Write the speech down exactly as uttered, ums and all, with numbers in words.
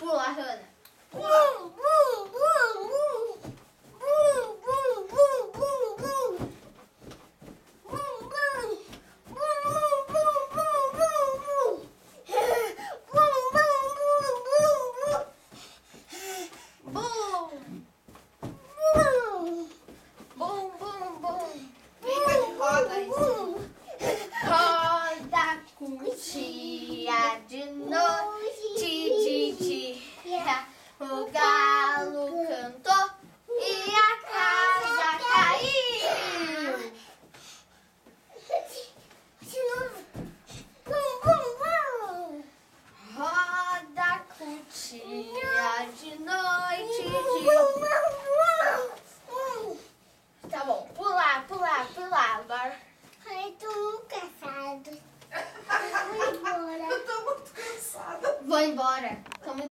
pula, Hannah. Bum, bum, bum, bum. Bum, bum, bum, bum, bum. Bum, bum. Bum, bum, bum, bum, bum. Bum, bum, bum, bum, bum. Bum. Bum. Bum, bum, bum. Brinca de roda isso. Bum. Roda com tia de noite, ti, ti. O galo cantou e a casa caiu. De novo. Bum, bum, bum. Roda com tia de noite, Bum, ti. bum, bum. Tá bom, pular, pular, pular. Agora Ai, tô muito cansado. Vou embora. Eu tô muito cansada. vou embora. Tô muito